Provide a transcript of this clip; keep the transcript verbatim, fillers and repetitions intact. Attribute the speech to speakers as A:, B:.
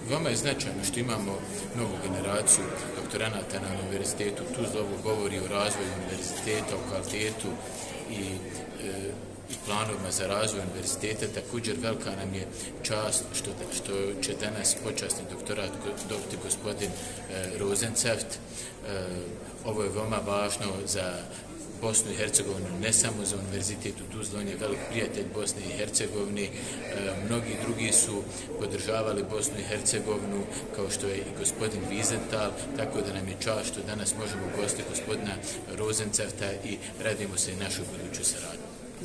A: Veoma je značajno što imamo novu generaciju doktoranata na univerzitetu. Tu ovo govori o razvoju univerziteta, o kvalitetu i, e, i planovima za razvoj univerziteta. Također velika nam je čast što, što će danas počasni doktorat dobiti gospodin e, Rozencevt. E, ovo je veoma važno za Bosnu i Hercegovinu, ne samo za univerzitet u Tuzli, on je velik prijatelj Bosne i Hercegovine. E, mnogi drugi su podržavali Bosnu i Hercegovinu, kao što je i gospodin Wiesenthal, tako da nam je čast što danas možemo ugostiti gospodina Rozencevta i radimo se i našu buduću saradnju.